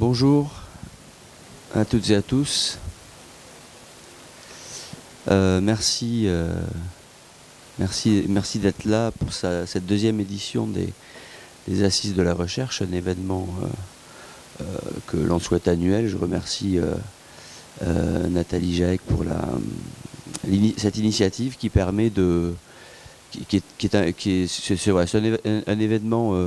Bonjour à toutes et à tous. Merci d'être là pour cette deuxième édition des Assises de la Recherche, un événement que l'on souhaite annuel. Je remercie Nathalie Jaec pour cette initiative qui permet de... C'est un événement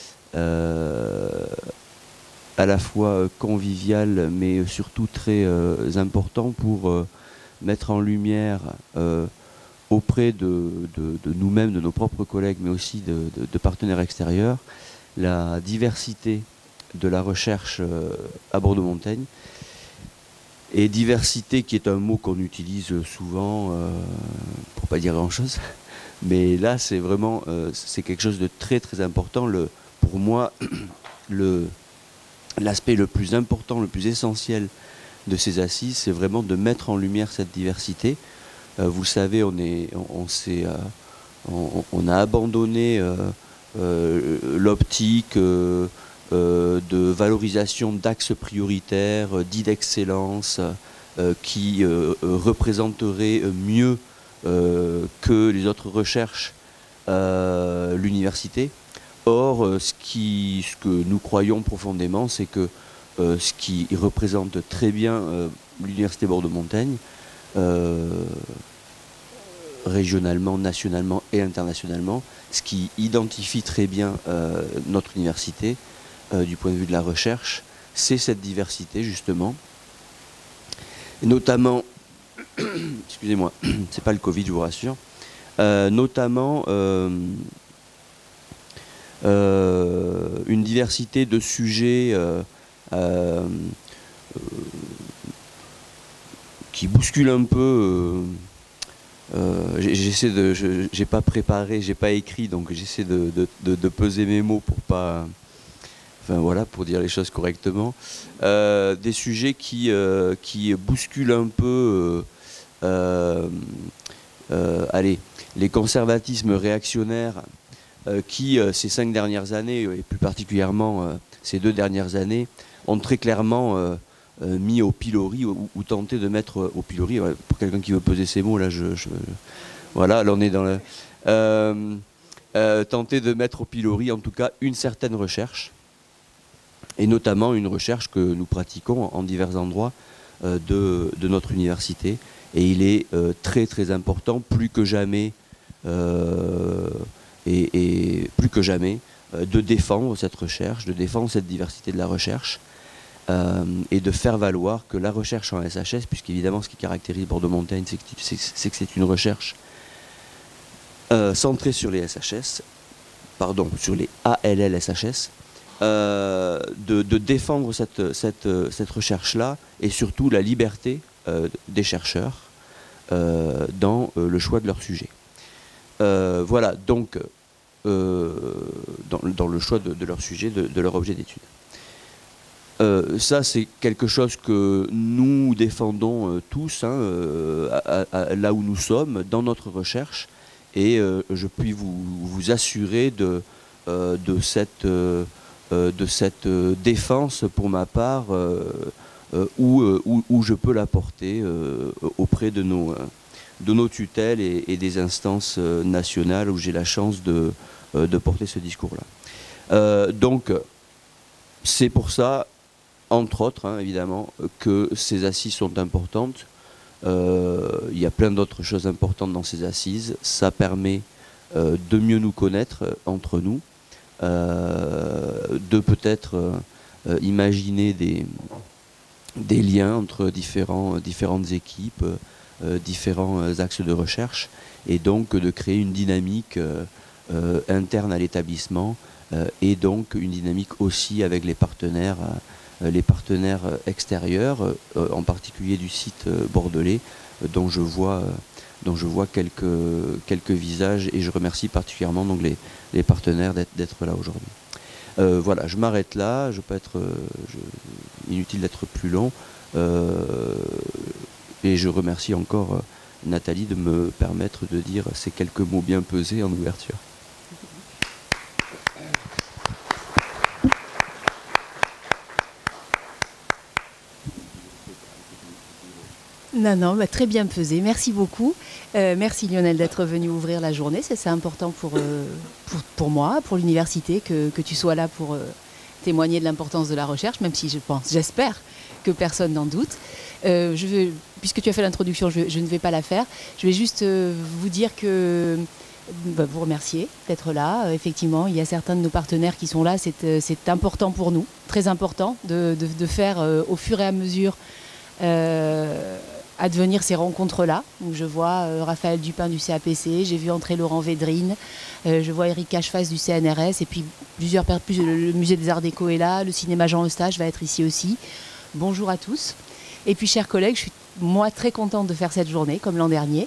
à la fois convivial mais surtout très important pour mettre en lumière auprès de nous-mêmes, de nos propres collègues, mais aussi de partenaires extérieurs, la diversité de la recherche à Bordeaux-Montaigne. Et diversité qui est un mot qu'on utilise souvent pour pas dire grand-chose. Mais là, c'est vraiment c'est quelque chose de très très important. Pour moi, l'aspect le plus important, le plus essentiel de ces assises, c'est vraiment de mettre en lumière cette diversité. Vous le savez, on a abandonné l'optique de valorisation d'axes prioritaires, dits d'excellence, qui représenteraient mieux que les autres recherches l'université. Or, ce que nous croyons profondément, c'est que ce qui représente très bien l'Université Bordeaux-Montaigne, régionalement, nationalement et internationalement, ce qui identifie très bien notre université du point de vue de la recherche, c'est cette diversité justement. Et notamment, excusez-moi, c'est pas le Covid, je vous rassure, notamment une diversité de sujets qui bousculent un peu. J'ai pas préparé, j'ai pas écrit, donc j'essaie de peser mes mots pour pas, enfin voilà, pour dire les choses correctement. Des sujets qui bousculent un peu, allez, les conservatismes réactionnaires qui, ces 5 dernières années, et plus particulièrement ces 2 dernières années, ont très clairement mis au pilori ou tenté de mettre au pilori, pour quelqu'un qui veut peser ses mots, là, voilà, là on est dans le... tenter de mettre au pilori, en tout cas, une certaine recherche, et notamment une recherche que nous pratiquons en divers endroits de notre université. Et il est très très important, plus que jamais, plus que jamais, de défendre cette recherche, de défendre cette diversité de la recherche, et de faire valoir que la recherche en SHS, puisqu'évidemment ce qui caractérise Bordeaux-Montaigne, c'est que c'est une recherche centrée sur les SHS, pardon, sur les ALL-SHS, de défendre cette recherche-là, et surtout la liberté des chercheurs dans le choix de leur sujet. Voilà, donc, dans le choix de leur sujet, de leur objet d'étude. Ça, c'est quelque chose que nous défendons tous, hein, là où nous sommes, dans notre recherche, et je puis vous assurer de cette défense, pour ma part, où je peux l'apporter auprès de nos tutelles et des instances nationales où j'ai la chance de porter ce discours-là. Donc, c'est pour ça, entre autres, hein, évidemment, que ces assises sont importantes. Il y a plein d'autres choses importantes dans ces assises. Ça permet de mieux nous connaître entre nous, de peut-être imaginer des liens entre différentes équipes, différents axes de recherche, et donc de créer une dynamique interne à l'établissement, et donc une dynamique aussi avec les partenaires extérieurs, en particulier du site bordelais, dont je vois quelques visages, et je remercie particulièrement donc les partenaires d'être là aujourd'hui. Voilà, je m'arrête là, je peux être inutile d'être plus long, et je remercie encore Nathalie de me permettre de dire ces quelques mots bien pesés en ouverture. Non, non, bah, très bien pesé. Merci beaucoup. Merci Lionel d'être venu ouvrir la journée. C'est important pour moi, pour l'université, que tu sois là pour témoigner de l'importance de la recherche, même si j'espère que personne n'en doute. Puisque tu as fait l'introduction, je ne vais pas la faire. Je vais juste vous dire que vous remercier d'être là. Effectivement, il y a certains de nos partenaires qui sont là. C'est important pour nous, très important, de faire au fur et à mesure advenir ces rencontres-là. Donc je vois Raphaël Dupin du CAPC, j'ai vu entrer Laurent Védrine, je vois Eric Cacheface du CNRS, et puis le Musée des Arts Déco est là, le cinéma Jean Eustache va être ici aussi. Bonjour à tous. Et puis chers collègues, je suis moi très contente de faire cette journée, comme l'an dernier,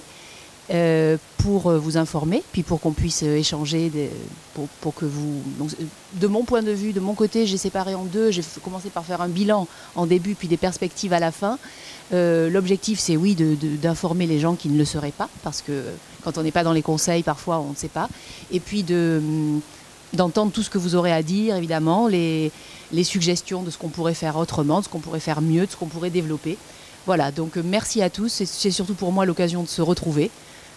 pour vous informer, puis pour qu'on puisse échanger, pour que vous... Donc, de mon point de vue, de mon côté, j'ai séparé en deux. J'ai commencé par faire un bilan en début, puis des perspectives à la fin. L'objectif, c'est oui, d'informer les gens qui ne le seraient pas, parce que quand on n'est pas dans les conseils, parfois on ne sait pas. Et puis d'entendre tout ce que vous aurez à dire, évidemment, les suggestions de ce qu'on pourrait faire autrement, de ce qu'on pourrait faire mieux, de ce qu'on pourrait développer. Voilà, donc merci à tous. C'est surtout pour moi l'occasion de se retrouver.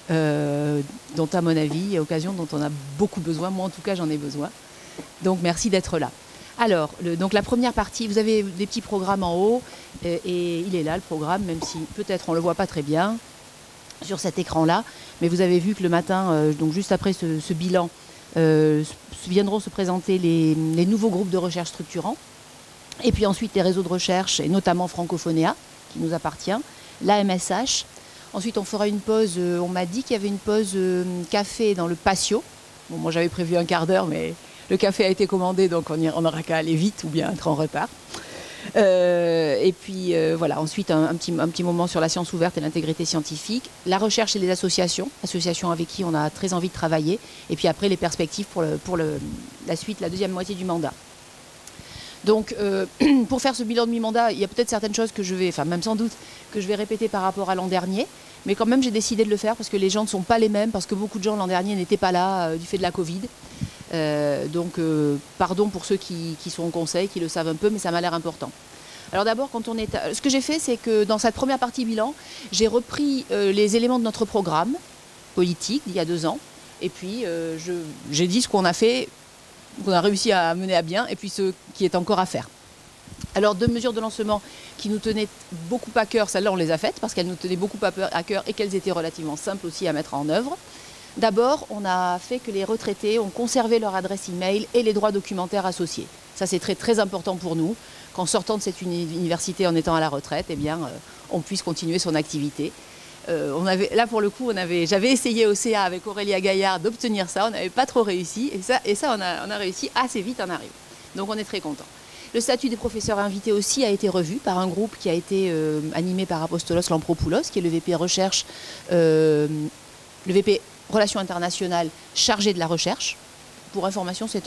Dont à mon avis, occasion dont on a beaucoup besoin, moi en tout cas j'en ai besoin. Donc merci d'être là. Alors, donc la première partie, vous avez des petits programmes en haut, et il est là le programme, même si peut-être on ne le voit pas très bien sur cet écran-là, mais vous avez vu que le matin, donc juste après ce bilan, viendront se présenter les nouveaux groupes de recherche structurants, et puis ensuite les réseaux de recherche, et notamment Francophonéa, qui nous appartient, la MSH. Ensuite, on fera une pause, on m'a dit qu'il y avait une pause café dans le patio. Bon, moi, j'avais prévu un quart d'heure, mais le café a été commandé, donc on n'aura qu'à aller vite ou bien être en retard. Et puis, voilà, ensuite, un petit moment sur la science ouverte et l'intégrité scientifique, la recherche et les associations avec qui on a très envie de travailler, et puis après, les perspectives pour la suite, la deuxième moitié du mandat. Donc, pour faire ce bilan de mi-mandat, il y a peut-être certaines choses que je vais, enfin même sans doute, que je vais répéter par rapport à l'an dernier. Mais quand même, j'ai décidé de le faire parce que les gens ne sont pas les mêmes, parce que beaucoup de gens l'an dernier n'étaient pas là du fait de la Covid. Donc, pardon pour ceux qui sont au conseil, qui le savent un peu, mais ça m'a l'air important. Alors d'abord, ce que j'ai fait, c'est que dans cette première partie bilan, j'ai repris les éléments de notre programme politique d'il y a 2 ans. Et puis, j'ai dit ce qu'on a fait, qu'on a réussi à mener à bien, et puis ce qui est encore à faire. Alors 2 mesures de lancement qui nous tenaient beaucoup à cœur, celles-là on les a faites parce qu'elles nous tenaient beaucoup à cœur et qu'elles étaient relativement simples aussi à mettre en œuvre. D'abord, on a fait que les retraités ont conservé leur adresse e-mail et les droits documentaires associés. Ça c'est très très important pour nous, qu'en sortant de cette université en étant à la retraite, eh bien, on puisse continuer son activité. Là pour le coup, j'avais essayé au CA avec Aurélia Gaillard d'obtenir ça, on n'avait pas trop réussi, et ça on a réussi assez vite en arrive. Donc on est très content. Le statut des professeurs invités aussi a été revu par un groupe qui a été animé par Apostolos Lampropoulos, qui est le VP Recherche, le VP Relations internationales chargé de la recherche. Pour information, c'est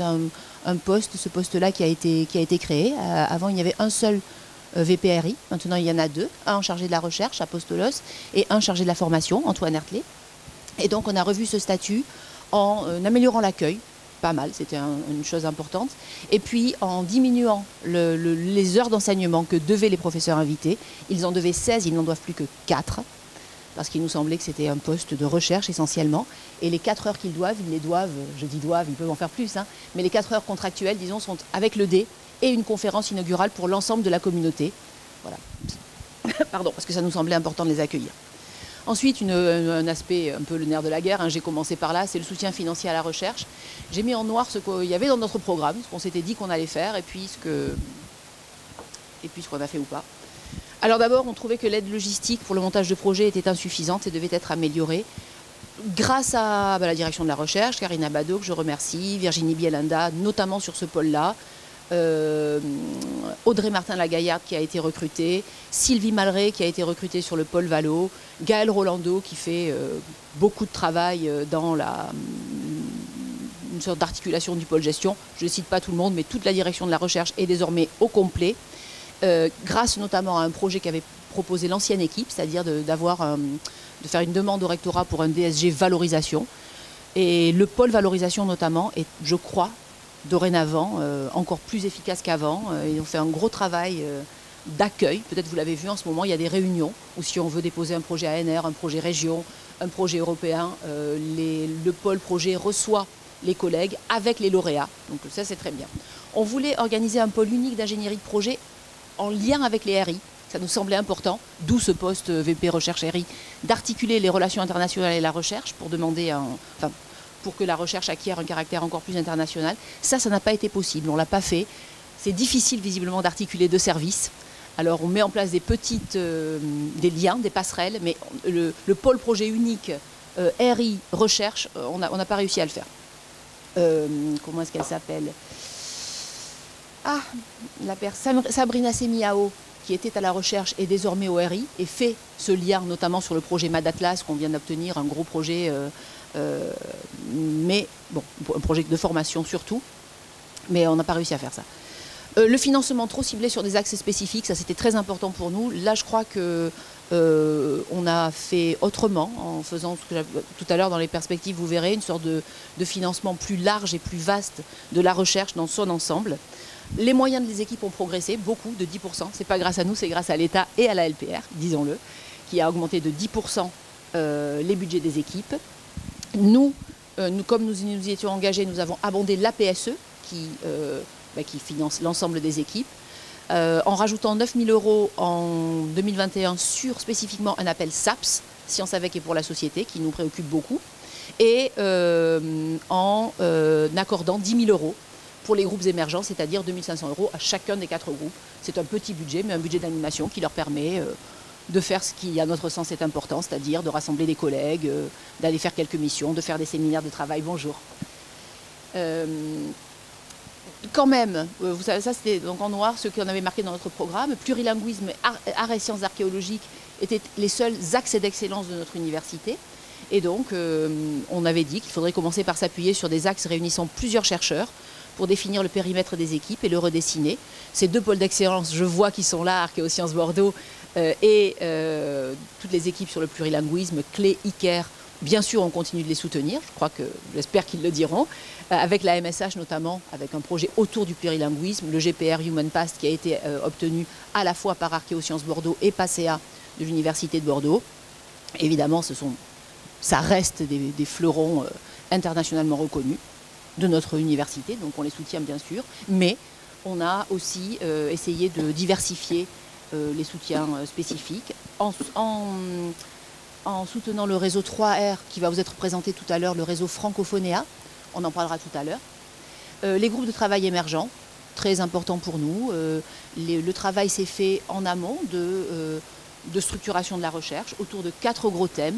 ce poste-là qui a été créé. Avant, il y avait un seul VPRI. Maintenant, il y en a 2. Un chargé de la recherche, Apostolos, et un chargé de la formation, Antoine Hertlé. Et donc, on a revu ce statut en améliorant l'accueil. Pas mal, c'était une chose importante. Et puis, en diminuant les heures d'enseignement que devaient les professeurs invités. Ils en devaient 16, ils n'en doivent plus que 4. Parce qu'il nous semblait que c'était un poste de recherche essentiellement. Et les 4 heures qu'ils doivent, ils les doivent, je dis doivent, ils peuvent en faire plus, hein, mais les 4 heures contractuelles, disons, sont avec le D et une conférence inaugurale pour l'ensemble de la communauté. Voilà. Pardon, parce que ça nous semblait important de les accueillir. Ensuite, un aspect un peu le nerf de la guerre, hein, j'ai commencé par là, c'est le soutien financier à la recherche. J'ai mis en noir ce qu'il y avait dans notre programme, ce qu'on s'était dit qu'on allait faire, et puis ce qu'on a fait ou pas. Alors d'abord, on trouvait que l'aide logistique pour le montage de projets était insuffisante et devait être améliorée. Grâce à la direction de la recherche, Karina Bado, que je remercie, Virginie Bielanda, notamment sur ce pôle-là, Audrey Martin-Lagaillarde qui a été recrutée, Sylvie Malray qui a été recrutée sur le pôle Valo, Gaël Rolando qui fait beaucoup de travail dans une sorte d'articulation du pôle gestion. Je ne cite pas tout le monde, mais toute la direction de la recherche est désormais au complet. Grâce notamment à un projet qu'avait proposé l'ancienne équipe, c'est-à-dire de faire une demande au rectorat pour un DSG valorisation. Et le pôle valorisation notamment est, je crois, dorénavant encore plus efficace qu'avant. Ils ont fait un gros travail d'accueil. Peut-être vous l'avez vu en ce moment, il y a des réunions où si on veut déposer un projet ANR, un projet région, un projet européen, le pôle projet reçoit les collègues avec les lauréats. Donc ça, c'est très bien. On voulait organiser un pôle unique d'ingénierie de projet en lien avec les RI. Ça nous semblait important, d'où ce poste VP Recherche RI, d'articuler les relations internationales et la recherche pour demander pour que la recherche acquiert un caractère encore plus international. Ça n'a pas été possible, on ne l'a pas fait. C'est difficile visiblement d'articuler deux services. Alors on met en place des liens, des passerelles, mais le pôle projet unique RI Recherche, on n'a pas réussi à le faire. Comment est-ce qu'elle s'appelle? Sabrina Semiao, qui était à la recherche, est désormais au RI et fait ce lien, notamment sur le projet MAD-Atlas qu'on vient d'obtenir, un gros projet, mais bon, un projet de formation surtout, mais on n'a pas réussi à faire ça. Le financement trop ciblé sur des axes spécifiques, ça c'était très important pour nous. Là, je crois que on a fait autrement en faisant ce que tout à l'heure dans les perspectives, vous verrez, une sorte de financement plus large et plus vaste de la recherche dans son ensemble. Les moyens des équipes ont progressé, beaucoup, de 10%. Ce n'est pas grâce à nous, c'est grâce à l'État et à la LPR, disons-le, qui a augmenté de 10% les budgets des équipes. Nous, comme nous y étions engagés, nous avons abondé l'APSE, qui finance l'ensemble des équipes, en rajoutant 9 000 € en 2021 sur spécifiquement un appel SAPS, Sciences avec et pour la société, qui nous préoccupe beaucoup, et en accordant 10 000 € pour les groupes émergents, c'est-à-dire 2 500 € à chacun des 4 groupes. C'est un petit budget, mais un budget d'animation qui leur permet de faire ce qui, à notre sens, est important, c'est-à-dire de rassembler des collègues, d'aller faire quelques missions, de faire des séminaires de travail. Bonjour. Quand même, vous savez, ça c'était donc en noir ce qu'on avait marqué dans notre programme. Plurilinguisme, art et sciences archéologiques étaient les seuls axes d'excellence de notre université. Et donc, on avait dit qu'il faudrait commencer par s'appuyer sur des axes réunissant plusieurs chercheurs pour définir le périmètre des équipes et le redessiner. Ces deux pôles d'excellence, je vois qu'ils sont là, Archéosciences Bordeaux et toutes les équipes sur le plurilinguisme, Clé, ICARE. Bien sûr, on continue de les soutenir, j'espère qu'ils le diront, avec la MSH notamment, avec un projet autour du plurilinguisme, le GPR Human Past qui a été obtenu à la fois par Archéosciences Bordeaux et PACEA de l'Université de Bordeaux. Évidemment, ça reste des fleurons internationalement reconnus de notre université, donc on les soutient bien sûr, mais on a aussi essayé de diversifier les soutiens spécifiques en soutenant le réseau 3R qui va vous être présenté tout à l'heure, le réseau Francophonéa, on en parlera tout à l'heure. Les groupes de travail émergents, très important pour nous. Le travail s'est fait en amont de structuration de la recherche autour de 4 gros thèmes.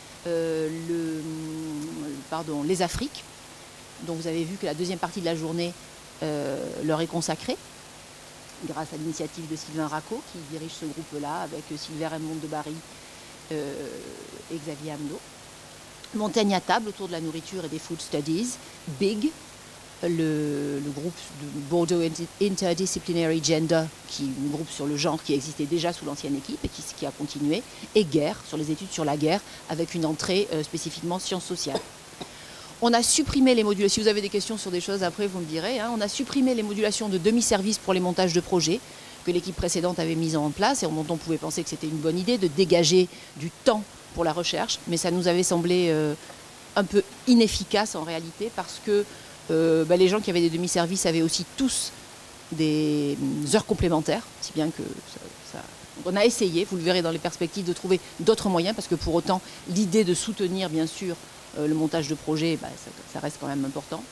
Les Afriques, dont vous avez vu que la deuxième partie de la journée leur est consacrée, grâce à l'initiative de Sylvain Racot, qui dirige ce groupe-là, avec Sylvain Raymond de Barry et Xavier Amdo. Montagne à table autour de la nourriture et des food studies. BIG, le groupe de Bordeaux Interdisciplinary Gender, qui est un groupe sur le genre qui existait déjà sous l'ancienne équipe et qui a continué. Et guerre, sur les études sur la guerre, avec une entrée spécifiquement sciences sociales. On a supprimé les modulations. Si vous avez des questions sur des choses, après, vous me direz. On a supprimé les modulations de demi-service pour les montages de projets que l'équipe précédente avait mises en place et dont on pouvait penser que c'était une bonne idée de dégager du temps pour la recherche. Mais ça nous avait semblé un peu inefficace en réalité parce que les gens qui avaient des demi-services avaient aussi tous des heures complémentaires, si bien que on a essayé, vous le verrez dans les perspectives, de trouver d'autres moyens parce que pour autant, l'idée de soutenir bien sûr le montage de projet, ça reste quand même important.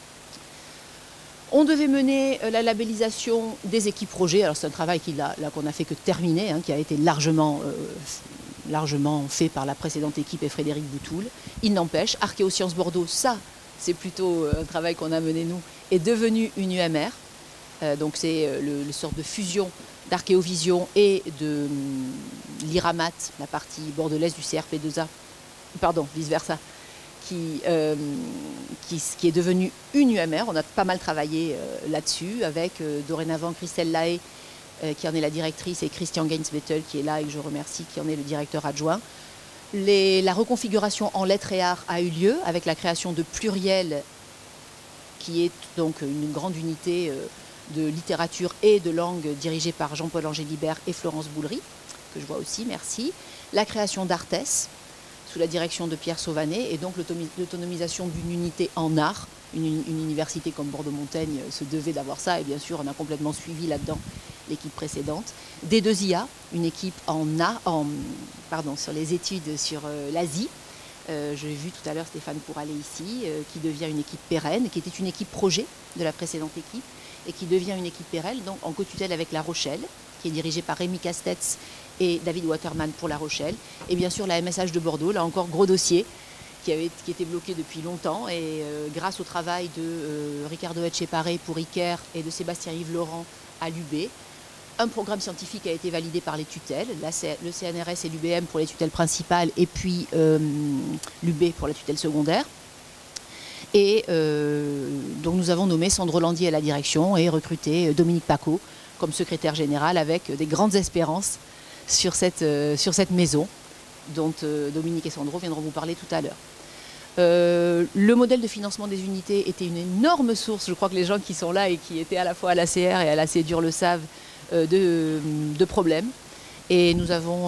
On devait mener la labellisation des équipes projets. Alors c'est un travail qu'on n'a fait que terminer, qui a été largement fait par la précédente équipe et Frédéric Boutoul. Il n'empêche, Archéosciences Bordeaux, ça c'est plutôt un travail qu'on a mené nous, est devenu une UMR. Donc c'est le sorte de fusion d'Archéovision et de l'IRAMAT, la partie bordelaise du CRP2A, pardon, vice-versa, qui est devenue une UMR. On a pas mal travaillé là-dessus avec dorénavant Christelle Lahaye qui en est la directrice et Christian Gainsbettel qui est là et que je remercie, qui en est le directeur adjoint. La reconfiguration en lettres et arts a eu lieu avec la création de Pluriel qui est donc une grande unité de littérature et de langue dirigée par Jean-Paul Angélibert et Florence Boulery, que je vois aussi, merci. La création d'Artes, sous la direction de Pierre Sauvanet, et donc l'autonomisation d'une unité en art. Une université comme Bordeaux-Montaigne se devait d'avoir ça, et bien sûr, on a complètement suivi là-dedans l'équipe précédente. D2IA, une équipe sur les études sur l'Asie. J'ai vu tout à l'heure Stéphane Couralet ici, qui devient une équipe pérenne, qui était une équipe projet de la précédente équipe, et qui devient une équipe pérenne, donc en co-tutelle avec La Rochelle, qui est dirigée par Rémi Castetz et David Waterman pour La Rochelle. Et bien sûr, la MSH de Bordeaux, là encore, gros dossier, qui était bloqué depuis longtemps. Et grâce au travail de Ricardo Etcheparé pour ICARE et de Sébastien-Yves Laurent à l'UB, un programme scientifique a été validé par les tutelles, le CNRS et l'UBM pour les tutelles principales, et puis l'UB pour la tutelle secondaire. Et donc nous avons nommé Sandro Landier à la direction et recruté Dominique Paco comme secrétaire général, avec des grandes espérances sur cette maison, dont Dominique et Sandro viendront vous parler tout à l'heure. Le modèle de financement des unités était une énorme source, je crois que les gens qui sont là et qui étaient à la fois à l'ACR et à la CEDUR le savent, de problèmes. Et nous avons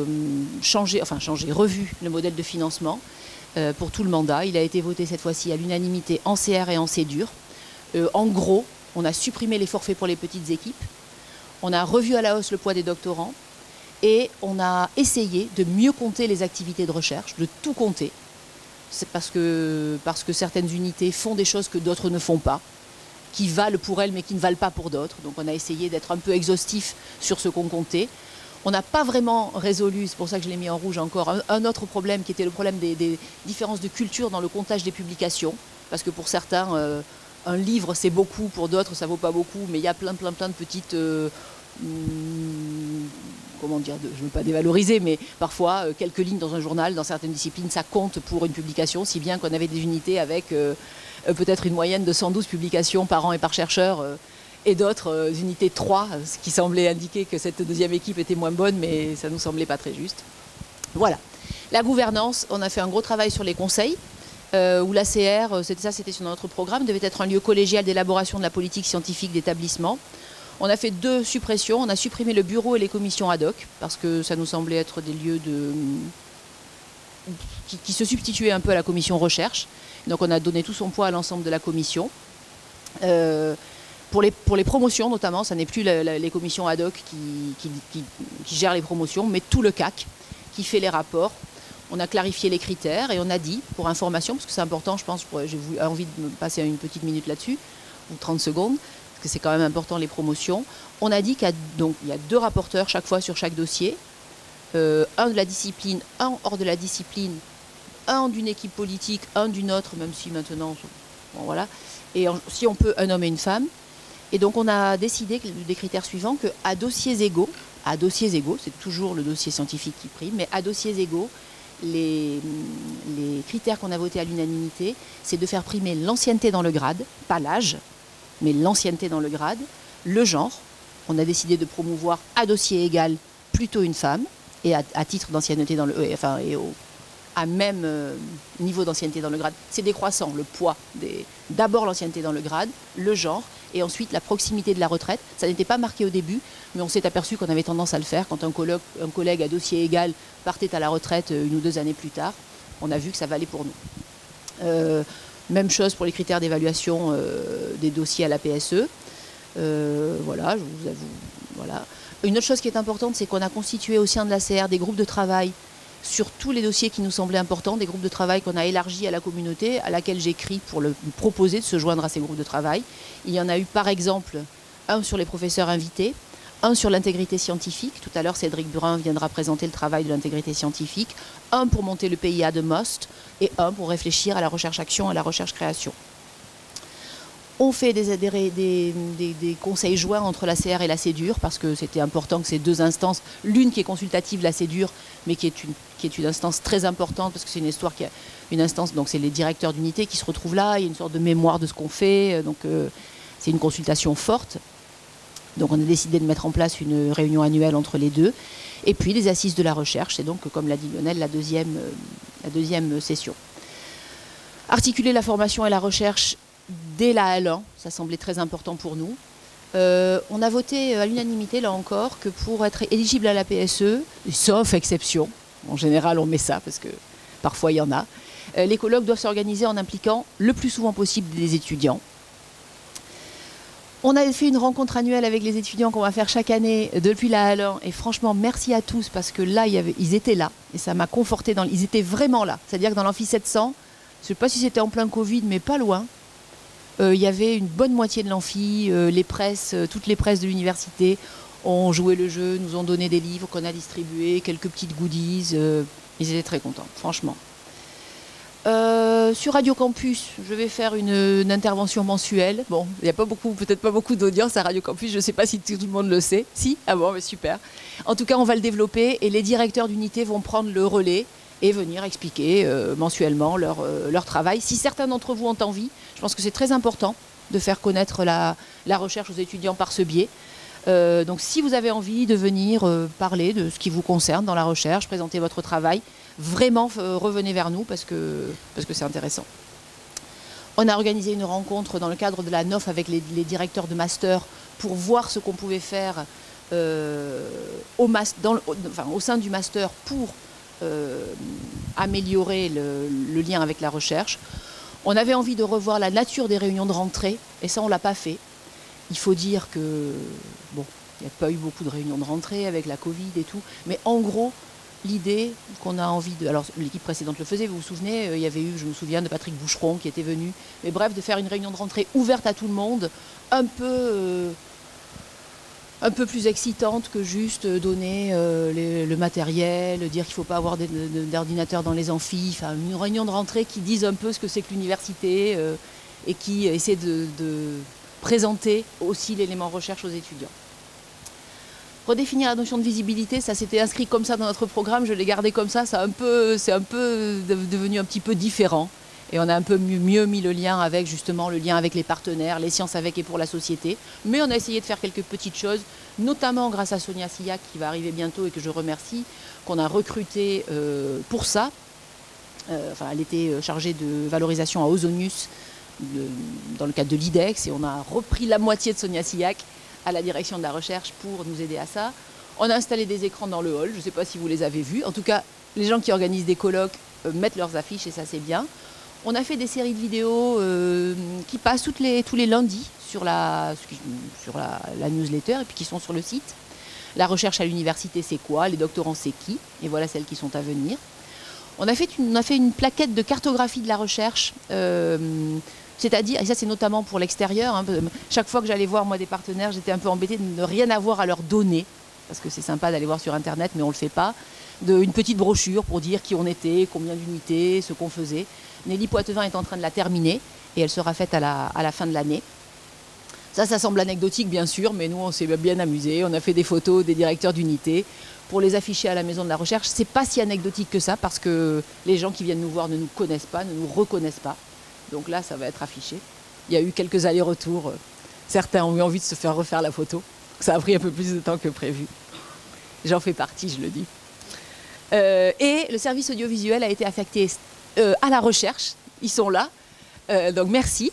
revu le modèle de financement pour tout le mandat. Il a été voté cette fois-ci à l'unanimité en CR et en CEDUR. En gros, on a supprimé les forfaits pour les petites équipes, on a revu à la hausse le poids des doctorants et on a essayé de mieux compter les activités de recherche, de tout compter. C'est parce que certaines unités font des choses que d'autres ne font pas, qui valent pour elles mais qui ne valent pas pour d'autres. Donc on a essayé d'être un peu exhaustif sur ce qu'on comptait. On n'a pas vraiment résolu, c'est pour ça que je l'ai mis en rouge encore, un autre problème qui était le problème des différences de culture dans le comptage des publications. Parce que pour certains, un livre c'est beaucoup, pour d'autres ça vaut pas beaucoup, mais il y a plein de petites... comment dire, je ne veux pas dévaloriser, mais parfois quelques lignes dans un journal, dans certaines disciplines, ça compte pour une publication, si bien qu'on avait des unités avec peut-être une moyenne de 112 publications par an et par chercheur, et d'autres unités 3, ce qui semblait indiquer que cette deuxième équipe était moins bonne, mais ça ne nous semblait pas très juste. Voilà. La gouvernance, on a fait un gros travail sur les conseils, où l'ACR, c'était sur notre programme, devait être un lieu collégial d'élaboration de la politique scientifique d'établissement. On a fait 2 suppressions. On a supprimé le bureau et les commissions ad hoc, parce que ça nous semblait être des lieux qui se substituaient un peu à la commission recherche. Donc on a donné tout son poids à l'ensemble de la commission. Pour les promotions notamment, ça n'est plus les commissions ad hoc qui gèrent les promotions, mais tout le CAC qui fait les rapports. On a clarifié les critères et on a dit, pour information, parce que c'est important, je pense, j'ai envie de me passer une petite minute là-dessus, ou 30 secondes, que c'est quand même important les promotions. On a dit qu'il y a 2 rapporteurs chaque fois sur chaque dossier, un de la discipline, un hors de la discipline, un d'une équipe politique, un d'une autre, même si maintenant, bon, voilà, et si on peut, un homme et une femme. Et donc on a décidé des critères suivants, qu'à dossiers égaux, c'est toujours le dossier scientifique qui prime, mais à dossiers égaux, les critères qu'on a votés à l'unanimité, c'est de faire primer l'ancienneté dans le grade, pas l'âge, mais l'ancienneté dans le grade, le genre. On a décidé de promouvoir à dossier égal plutôt une femme, et à titre d'ancienneté dans le... à même niveau d'ancienneté dans le grade. C'est décroissant, le poids. D'abord l'ancienneté dans le grade, le genre, et ensuite la proximité de la retraite. Ça n'était pas marqué au début, mais on s'est aperçu qu'on avait tendance à le faire quand un collègue à dossier égal partait à la retraite 1 ou 2 années plus tard. On a vu que ça valait pour nous. Même chose pour les critères d'évaluation des dossiers à la PSE. Voilà, je vous avoue. Voilà. Une autre chose qui est importante, c'est qu'on a constitué au sein de l'ACR des groupes de travail sur tous les dossiers qui nous semblaient importants, des groupes de travail qu'on a élargis à la communauté, à laquelle j'écris pour lui proposer de se joindre à ces groupes de travail. Il y en a eu par exemple un sur les professeurs invités, un sur l'intégrité scientifique. Tout à l'heure, Cédric Burin viendra présenter le travail de l'intégrité scientifique. Un pour monter le PIA de MOST et un pour réfléchir à la recherche-action et à la recherche-création. On fait des conseils joints entre la CR et la CEDUR parce que c'était important que ces 2 instances, l'une qui est consultative, la CEDUR, mais qui est une instance très importante parce que c'est une histoire qui a une instance, donc c'est les directeurs d'unité qui se retrouvent là, il y a une sorte de mémoire de ce qu'on fait, donc c'est une consultation forte. Donc on a décidé de mettre en place une réunion annuelle entre les 2. Et puis les assises de la recherche, c'est donc, comme l'a dit Lionel, la deuxième session. Articuler la formation et la recherche dès la L1, ça semblait très important pour nous. On a voté à l'unanimité, là encore, que pour être éligible à la PSE, sauf exception, en général on met ça parce que parfois il y en a, les colloques doivent s'organiser en impliquant le plus souvent possible des étudiants. On a fait une rencontre annuelle avec les étudiants qu'on va faire chaque année depuis la Halle 1. Et franchement, merci à tous parce que là, ils étaient là. Et ça m'a conforté. Ils étaient vraiment là. C'est-à-dire que dans l'amphi 700, je ne sais pas si c'était en plein Covid, mais pas loin. Il y avait une bonne moitié de l'amphi. Les presses, toutes les presses de l'université ont joué le jeu, nous ont donné des livres qu'on a distribués, quelques petites goodies. Ils étaient très contents, franchement. Sur Radio Campus, je vais faire une intervention mensuelle. Bon, il n'y a pas beaucoup, peut-être pas beaucoup d'audience à Radio Campus, je ne sais pas si tout le monde le sait. Si? Ah bon, mais super. En tout cas, on va le développer et les directeurs d'unité vont prendre le relais et venir expliquer mensuellement leur travail. Si certains d'entre vous ont envie, je pense que c'est très important de faire connaître la recherche aux étudiants par ce biais. Donc si vous avez envie de venir parler de ce qui vous concerne dans la recherche, présenter votre travail, vraiment revenez vers nous parce que c'est intéressant. On a organisé une rencontre dans le cadre de la NOF avec les directeurs de master pour voir ce qu'on pouvait faire au sein du master pour améliorer le lien avec la recherche. On avait envie de revoir la nature des réunions de rentrée et ça on ne l'a pas fait. Il faut dire que, bon, il n'y a pas eu beaucoup de réunions de rentrée avec la Covid et tout, mais en gros, l'idée qu'on a envie de... Alors, l'équipe précédente le faisait, vous vous souvenez, il y avait eu, je me souviens, de Patrick Boucheron qui était venu, mais bref, de faire une réunion de rentrée ouverte à tout le monde, un peu plus excitante que juste donner le matériel, dire qu'il ne faut pas avoir d'ordinateur dans les amphis, enfin, une réunion de rentrée qui dise un peu ce que c'est que l'université et qui essaie de présenter aussi l'élément recherche aux étudiants. Redéfinir la notion de visibilité, ça s'était inscrit comme ça dans notre programme, je l'ai gardé comme ça, c'est un peu devenu un petit peu différent. Et on a un peu mieux mis le lien avec justement le lien avec les partenaires, les sciences avec et pour la société. Mais on a essayé de faire quelques petites choses, notamment grâce à Sonia Sillac qui va arriver bientôt et que je remercie, qu'on a recruté pour ça. Enfin, elle était chargée de valorisation à Ozonius dans le cadre de l'IDEX et on a repris la moitié de Sonia Sillac à la direction de la recherche pour nous aider à ça. On a installé des écrans dans le hall, je ne sais pas si vous les avez vus. En tout cas, les gens qui organisent des colloques mettent leurs affiches et ça c'est bien. On a fait des séries de vidéos qui passent tous les lundis sur la newsletter et puis qui sont sur le site. La recherche à l'université c'est quoi? Les doctorants c'est qui? Et voilà celles qui sont à venir. On a fait une plaquette de cartographie de la recherche, c'est-à-dire, et ça c'est notamment pour l'extérieur, hein, chaque fois que j'allais voir moi des partenaires, j'étais un peu embêtée de ne rien avoir à leur donner, parce que c'est sympa d'aller voir sur internet, mais on ne le fait pas, une petite brochure pour dire qui on était, combien d'unités, ce qu'on faisait. Nelly Poitevin est en train de la terminer, et elle sera faite à la fin de l'année. Ça semble anecdotique bien sûr, mais nous on s'est bien amusés, on a fait des photos des directeurs d'unité pour les afficher à la maison de la recherche. C'est pas si anecdotique que ça, parce que les gens qui viennent nous voir ne nous connaissent pas, ne nous reconnaissent pas. Donc là, ça va être affiché. Il y a eu quelques allers-retours. Certains ont eu envie de se faire refaire la photo. Ça a pris un peu plus de temps que prévu. J'en fais partie, je le dis. Et le service audiovisuel a été affecté à la recherche. Ils sont là. Donc merci.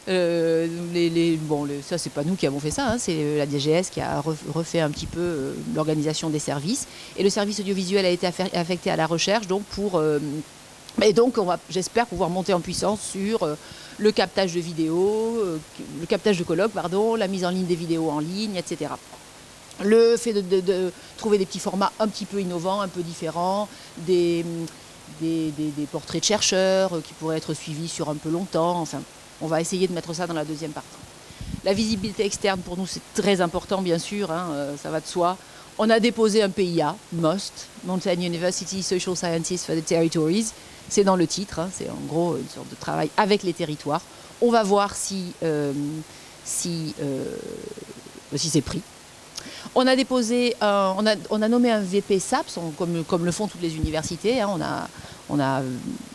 Ça, c'est pas nous qui avons fait ça. Hein, c'est la DGS qui a refait un petit peu l'organisation des services. Et le service audiovisuel a été affecté à la recherche. Donc et donc, on va, j'espère, pouvoir monter en puissance sur le captage de vidéos, le captage de colloques, pardon, la mise en ligne des vidéos en ligne, etc. Le fait de trouver des petits formats un petit peu innovants, un peu différents, des portraits de chercheurs qui pourraient être suivis sur un peu longtemps. Enfin, on va essayer de mettre ça dans la deuxième partie. La visibilité externe, pour nous, c'est très important, bien sûr, hein, ça va de soi. On a déposé un PIA, MOST, Mountain University Social Sciences for the Territories. C'est dans le titre, hein, c'est en gros une sorte de travail avec les territoires. On va voir si c'est pris. On a déposé, on a nommé un VP SAPS, comme le font toutes les universités. Hein, on a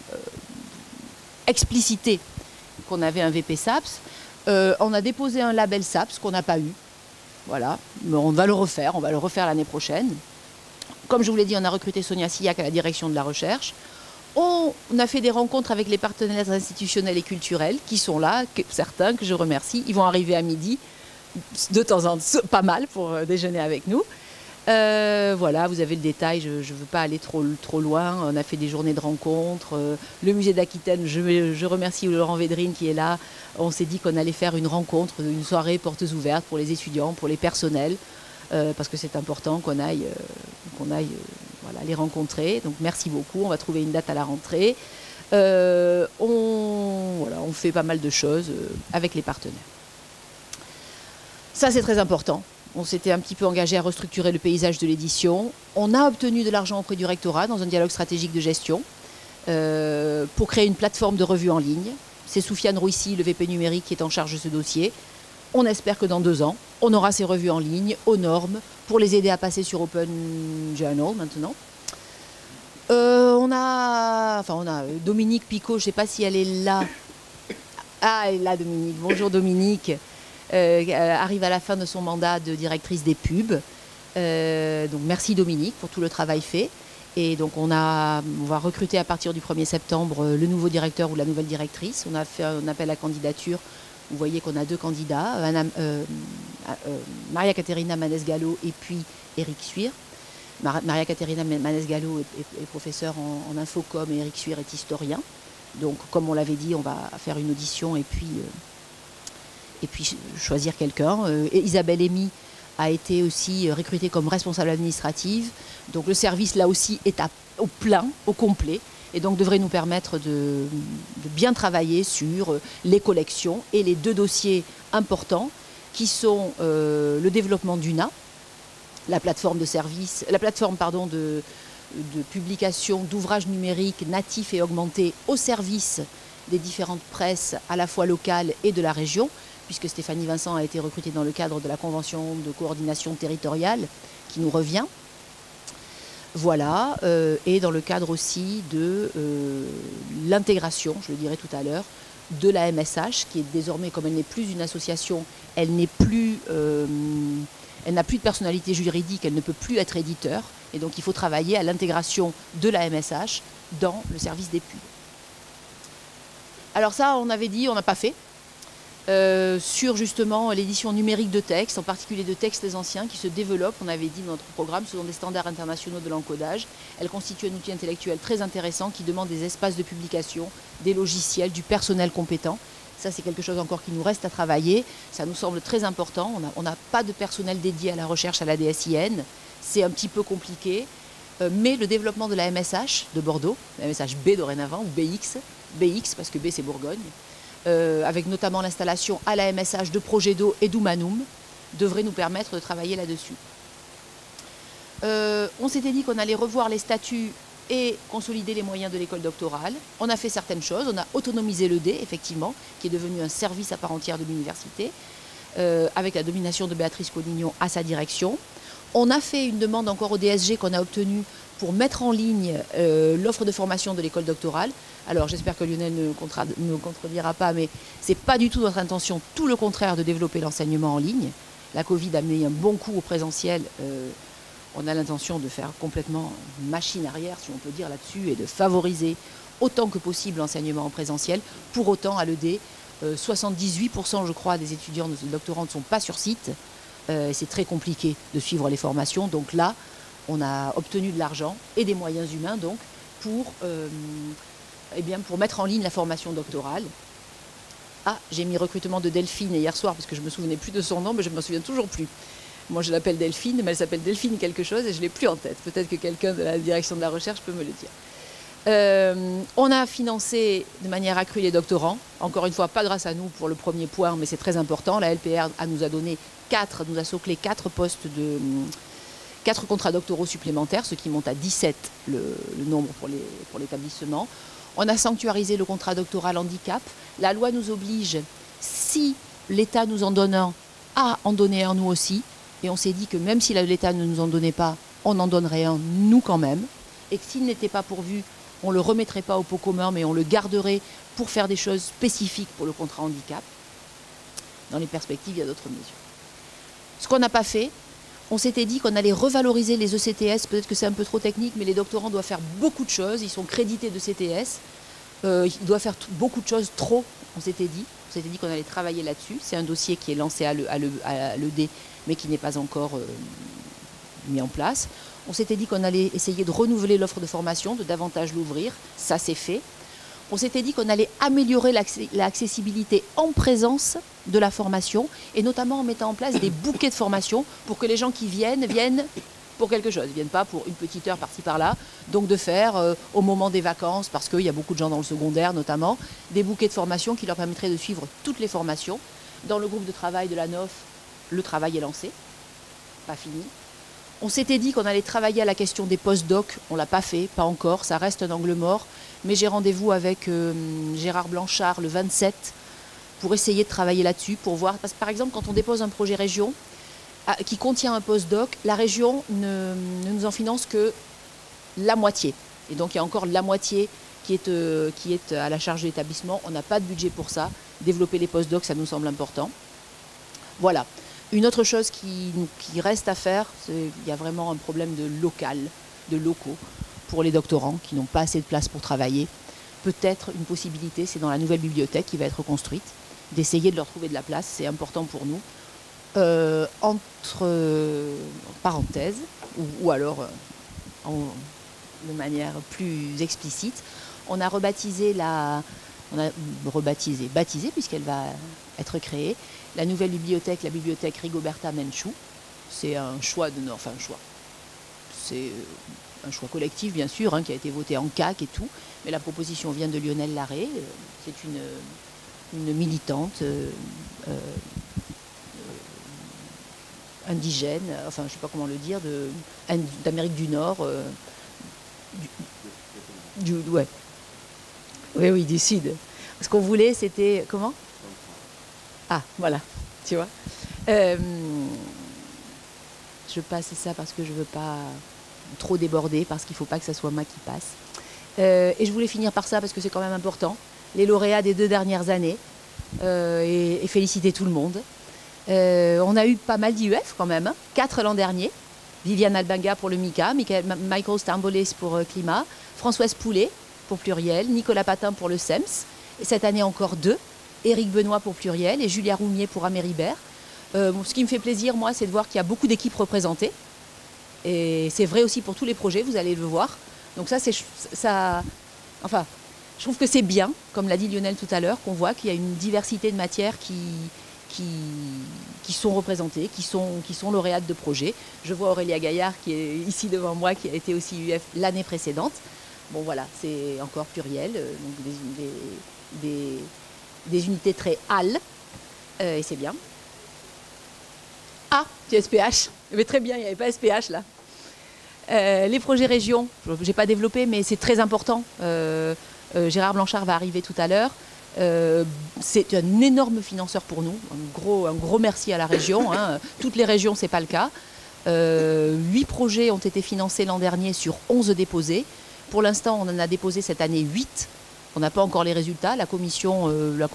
explicité qu'on avait un VP SAPS. On a déposé un label SAPS qu'on n'a pas eu. Voilà, mais on va le refaire l'année prochaine. Comme je vous l'ai dit, on a recruté Sonia Sillac à la direction de la recherche. On a fait des rencontres avec les partenaires institutionnels et culturels qui sont là, certains que je remercie. Ils vont arriver à midi. de temps en temps, pas mal pour déjeuner avec nous. Voilà, vous avez le détail, je ne veux pas aller trop loin. On a fait des journées de rencontres. Le musée d'Aquitaine, je remercie Laurent Védrine qui est là. On s'est dit qu'on allait faire une rencontre, une soirée portes ouvertes pour les étudiants, pour les personnels, parce que c'est important qu'on aille voilà, les rencontrer. Donc merci beaucoup, on va trouver une date à la rentrée. On fait pas mal de choses avec les partenaires. Ça, c'est très important. On s'était un petit peu engagé à restructurer le paysage de l'édition. On a obtenu de l'argent auprès du rectorat dans un dialogue stratégique de gestion pour créer une plateforme de revue en ligne. C'est Soufiane Rouissy, le VP numérique, qui est en charge de ce dossier. On espère que dans 2 ans, on aura ces revues en ligne, aux normes, pour les aider à passer sur Open Journal maintenant. On a Dominique Picot, je ne sais pas si elle est là. Ah, elle est là, Dominique. Bonjour, Dominique. Arrive à la fin de son mandat de directrice des pubs. Donc merci Dominique pour tout le travail fait. Et donc on va recruter à partir du 1er septembre le nouveau directeur ou la nouvelle directrice. On a fait un appel à candidature. Vous voyez qu'on a 2 candidats, Maria Caterina Manès-Gallo et puis Éric Suire. Maria Caterina Manès-Gallo est professeure en infocom et Éric Suire est historien. Donc comme on l'avait dit, on va faire une audition et puis choisir quelqu'un. Isabelle Emy a été aussi recrutée comme responsable administrative. Donc le service, là aussi, est au plein, au complet, et donc devrait nous permettre de bien travailler sur les collections et les 2 dossiers importants qui sont le développement d'UNA, la plateforme de publication d'ouvrages numériques natifs et augmentés au service des différentes presses à la fois locales et de la région, puisque Stéphanie Vincent a été recrutée dans le cadre de la convention de coordination territoriale qui nous revient. Voilà, et dans le cadre aussi de l'intégration, je le dirai tout à l'heure, de la MSH, qui est désormais, comme elle n'est plus une association, elle n'a plus de personnalité juridique, elle ne peut plus être éditeur, et donc il faut travailler à l'intégration de la MSH dans le service des pubs. Alors ça, on avait dit, on n'a pas fait. Sur justement l'édition numérique de textes, en particulier de textes anciens qui se développent, on avait dit dans notre programme, selon des standards internationaux de l'encodage. Elle constitue un outil intellectuel très intéressant qui demande des espaces de publication, des logiciels, du personnel compétent. Ça, c'est quelque chose encore qui nous reste à travailler. Ça nous semble très important. On n'a pas de personnel dédié à la recherche à la DSIN. C'est un petit peu compliqué. Mais le développement de la MSH de Bordeaux, la MSH B dorénavant, ou BX parce que B c'est Bourgogne, avec notamment l'installation à la MSH de Projet d'eau et d'Humanum, devrait nous permettre de travailler là-dessus. On s'était dit qu'on allait revoir les statuts et consolider les moyens de l'école doctorale. On a fait certaines choses. On a autonomisé le D, effectivement, qui est devenu un service à part entière de l'université, avec la domination de Béatrice Collignon à sa direction. On a fait une demande encore au DSG qu'on a obtenue pour mettre en ligne l'offre de formation de l'école doctorale. Alors j'espère que Lionel ne contredira pas, mais ce n'est pas du tout notre intention, tout le contraire, de développer l'enseignement en ligne. La Covid a mis un bon coup au présentiel. On a l'intention de faire complètement machine arrière, si on peut dire là-dessus, et de favoriser autant que possible l'enseignement en présentiel. Pour autant, à l'ED, 78% je crois des étudiants, des doctorants ne sont pas sur site. C'est très compliqué de suivre les formations. Donc là, on a obtenu de l'argent et des moyens humains donc, pour mettre en ligne la formation doctorale. Ah, j'ai mis recrutement de Delphine hier soir parce que je ne me souvenais plus de son nom, mais je ne me souviens toujours plus. Moi, je l'appelle Delphine, mais elle s'appelle Delphine quelque chose et je ne l'ai plus en tête. Peut-être que quelqu'un de la direction de la recherche peut me le dire. On a financé de manière accrue les doctorants. Encore une fois, pas grâce à nous pour le premier point, mais c'est très important. La LPR nous a soclé 4 postes de 4 contrats doctoraux supplémentaires, ce qui monte à 17 le nombre pour l'établissement. On a sanctuarisé le contrat doctoral handicap. La loi nous oblige, si l'État nous en donne un, à en donner un nous aussi. Et on s'est dit que même si l'État ne nous en donnait pas, on en donnerait un nous quand même. Et que s'il n'était pas pourvu, on ne le remettrait pas au pot commun, mais on le garderait pour faire des choses spécifiques pour le contrat handicap. Dans les perspectives, il y a d'autres mesures. Ce qu'on n'a pas fait, on s'était dit qu'on allait revaloriser les ECTS. Peut-être que c'est un peu trop technique, mais les doctorants doivent faire beaucoup de choses. Ils sont crédités de CTS. Ils doivent faire beaucoup de choses, trop, on s'était dit. s'était dit qu'on allait travailler là-dessus. C'est un dossier qui est lancé à l'ED, mais qui n'est pas encore mis en place. On s'était dit qu'on allait essayer de renouveler l'offre de formation, de davantage l'ouvrir. Ça, c'est fait. On s'était dit qu'on allait améliorer l'accessibilité en présence de la formation, et notamment en mettant en place des bouquets de formation pour que les gens qui viennent pour quelque chose, ne viennent pas pour une petite heure par-ci par-là. Donc de faire au moment des vacances, parce qu'il y a beaucoup de gens dans le secondaire notamment, des bouquets de formation qui leur permettraient de suivre toutes les formations. Dans le groupe de travail de la NOF, le travail est lancé, pas fini. On s'était dit qu'on allait travailler à la question des post-docs, on ne l'a pas fait, pas encore, ça reste un angle mort. Mais j'ai rendez-vous avec Gérard Blanchard le 27 pour essayer de travailler là-dessus, pour voir. Parce que par exemple, quand on dépose un projet région qui contient un post-doc, la région ne nous en finance que la moitié. Et donc il y a encore la moitié qui est à la charge de l'établissement. On n'a pas de budget pour ça. Développer les post-docs, ça nous semble important. Voilà. Une autre chose qui reste à faire, il y a vraiment un problème de locaux pour les doctorants qui n'ont pas assez de place pour travailler. Peut-être une possibilité, c'est dans la nouvelle bibliothèque qui va être construite, d'essayer de leur trouver de la place, c'est important pour nous. Entre parenthèses, ou alors de manière plus explicite, on a baptisé puisqu'elle va être créée, la nouvelle bibliothèque, la bibliothèque Rigoberta Menchú. C'est un choix c'est un choix collectif bien sûr, hein, qui a été voté en CAC et tout, mais la proposition vient de Lionel Larrey, c'est une militante indigène, enfin je ne sais pas comment le dire, d'Amérique du Nord, ouais. Oui, du Sud. Ce qu'on voulait, c'était... Comment? Ah, voilà, tu vois. Je passe ça parce que je ne veux pas trop déborder, parce qu'il ne faut pas que ça soit moi qui passe. Et je voulais finir par ça, parce que c'est quand même important. Les lauréats des 2 dernières années, et féliciter tout le monde. On a eu pas mal d'IEF quand même, hein. 4 l'an dernier. Viviane Albanga pour le MICA, Michael Stambolis pour Climat, Françoise Poulet pour Pluriel, Nicolas Patin pour le SEMS, et cette année encore 2, Éric Benoît pour Pluriel et Julia Roumier pour Améribert. Ce qui me fait plaisir, moi, c'est de voir qu'il y a beaucoup d'équipes représentées. Et c'est vrai aussi pour tous les projets, vous allez le voir. Donc ça, enfin, je trouve que c'est bien, comme l'a dit Lionel tout à l'heure, qu'on voit qu'il y a une diversité de matières qui sont représentées, qui sont lauréates de projets. Je vois Aurélia Gaillard qui est ici devant moi, qui a été aussi UF l'année précédente. Bon voilà, c'est encore Pluriel, donc des unités très HAL, et c'est bien. Ah, c'est SPH, mais très bien, il n'y avait pas SPH là. Les projets région, je n'ai pas développé, mais c'est très important. Gérard Blanchard va arriver tout à l'heure. C'est un énorme financeur pour nous, un gros merci à la région, hein. Toutes les régions, ce n'est pas le cas. 8 projets ont été financés l'an dernier sur 11 déposés. Pour l'instant, on en a déposé cette année 8. On n'a pas encore les résultats. La commission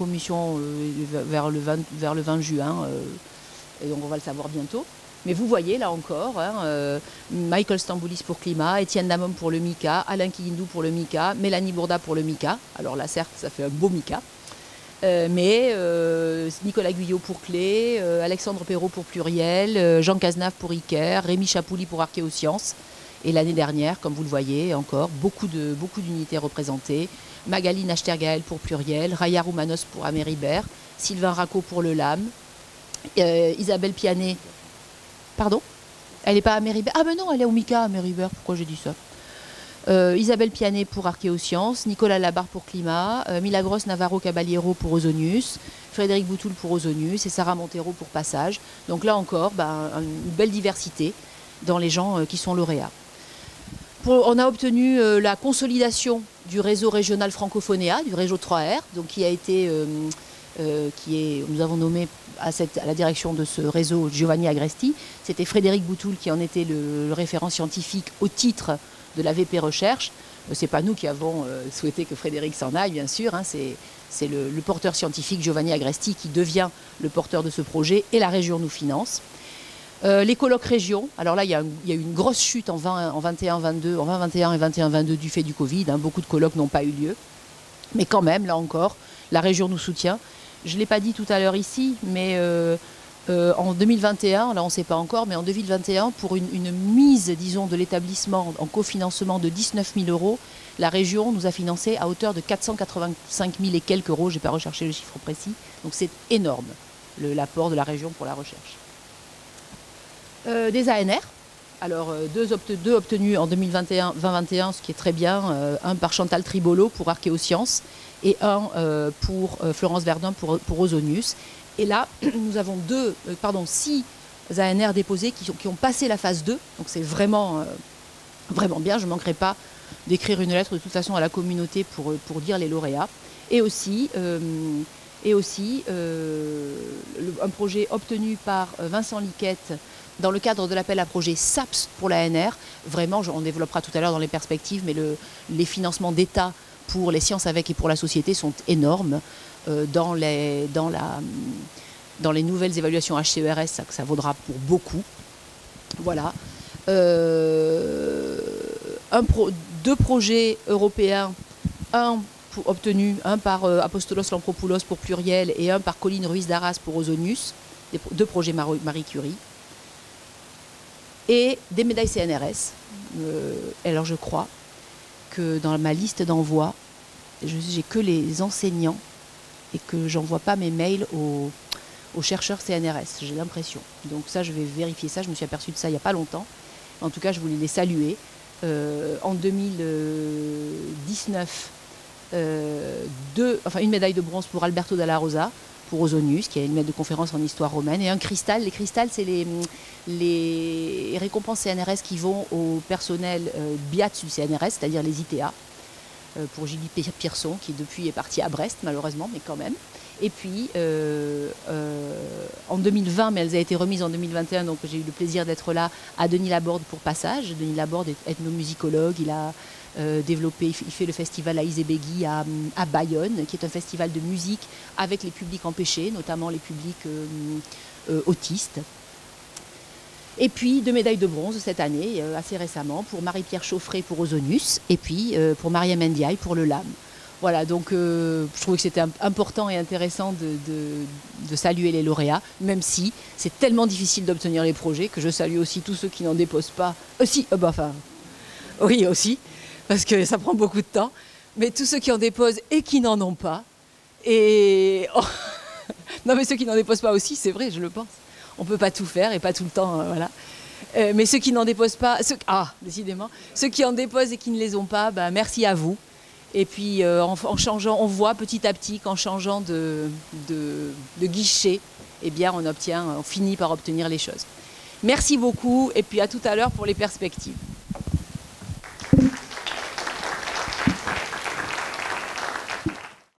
vers le 20 juin, et donc on va le savoir bientôt. Mais vous voyez là encore, hein, Michael Stamboulis pour Climat, Étienne Damom pour le MICA, Alain Kiyindou pour le MICA, Mélanie Bourda pour le MICA. Alors là, certes, ça fait un beau MICA. Mais Nicolas Guyot pour Clé, Alexandre Perrault pour Pluriel, Jean Cazenave pour ICARE, Rémi Chapouli pour Archéosciences. Et l'année dernière, comme vous le voyez, encore beaucoup d'unités représentées. Magali Nachtergaël pour Pluriel, Raya Roumanos pour Améribert, Sylvain Racco pour le LAM, Isabelle Pianet. Pardon? Elle n'est pas à Améribert. Ah ben non, elle est au MICA à Améribert. Pourquoi j'ai dit ça? Isabelle Pianet pour Archéosciences, Nicolas Labarre pour Climat, Milagros Navarro Caballero pour Ozonius, Frédéric Boutoul pour Ozonius et Sarah Montero pour Passage. Donc là encore, une belle diversité dans les gens qui sont lauréats. On a obtenu la consolidation du réseau régional Francophonéa, du réseau 3R, donc qui a été, nous avons nommé à la direction de ce réseau Giovanni Agresti. C'était Frédéric Boutoul qui en était le référent scientifique au titre de la VP Recherche. Ce n'est pas nous qui avons souhaité que Frédéric s'en aille, bien sûr, hein, c'est le porteur scientifique Giovanni Agresti qui devient le porteur de ce projet et la région nous finance. Les colloques régions, alors là il y a eu une grosse chute en 2021 et 21-22 du fait du Covid, hein, beaucoup de colloques n'ont pas eu lieu, mais quand même là encore la région nous soutient. je ne l'ai pas dit tout à l'heure ici, mais en 2021, là on ne sait pas encore, mais en 2021, pour une mise, disons, de l'établissement en cofinancement de 19 000 euros, la région nous a financé à hauteur de 485 000 et quelques euros, je n'ai pas recherché le chiffre précis, donc c'est énorme l'apport de la région pour la recherche. Des ANR, alors deux obtenus en 2021, ce qui est très bien, un par Chantal Tribolo pour Archéosciences et un pour Florence Verdun pour Ozonius. Et là, nous avons 6 ANR déposés qui ont passé la phase 2, donc c'est vraiment, vraiment bien, je ne manquerai pas d'écrire une lettre de toute façon à la communauté pour dire les lauréats. Et aussi un projet obtenu par Vincent Liquette dans le cadre de l'appel à projet SAPS pour l'ANR. Vraiment, on développera tout à l'heure dans les perspectives, mais les financements d'État pour les sciences avec et pour la société sont énormes. Dans les nouvelles évaluations HCERS, ça vaudra pour beaucoup. Voilà. 2 projets européens, un par Apostolos Lampropoulos pour Pluriel et un par Colline Ruiz d'Arras pour Ozonius, 2 projets Marie Curie. Et des médailles CNRS. Alors je crois que dans ma liste d'envoi, j'ai que les enseignants et que j'envoie pas mes mails aux chercheurs CNRS, j'ai l'impression. Donc ça, je vais vérifier ça, je me suis aperçue de ça il n'y a pas longtemps. En tout cas, je voulais les saluer. En 2019, une médaille de bronze pour Alberto Dalla Rosa, pour Ozonius, qui a une maître de conférence en histoire romaine, et un cristal. Les cristals, c'est les récompenses CNRS qui vont au personnel BIAT du CNRS, c'est-à-dire les ITA, pour Julie Pierson, qui depuis est partie à Brest, malheureusement, mais quand même. Et puis, en 2020, mais elles ont été remises en 2021, donc j'ai eu le plaisir d'être là, à Denis Laborde pour Passage. Denis Laborde est ethnomusicologue, il a développé, il fait le festival à Izebegui à Bayonne, qui est un festival de musique avec les publics empêchés, notamment les publics autistes. Et puis 2 médailles de bronze cette année, assez récemment, pour Marie-Pierre Chauffret pour Ozonius, et puis pour Mariam Ndiaye pour le LAM. Voilà, donc je trouvais que c'était important et intéressant de saluer les lauréats, même si c'est tellement difficile d'obtenir les projets que je salue aussi tous ceux qui n'en déposent pas. Oui aussi, parce que ça prend beaucoup de temps, mais tous ceux qui en déposent et qui n'en ont pas. Et non, mais ceux qui n'en déposent pas aussi, c'est vrai, je le pense. On ne peut pas tout faire et pas tout le temps, voilà. Mais ceux qui n'en déposent pas, décidément, ceux qui en déposent et qui ne les ont pas, merci à vous. Et puis en changeant, on voit petit à petit qu'en changeant de guichet, eh bien on finit par obtenir les choses. Merci beaucoup et puis à tout à l'heure pour les perspectives.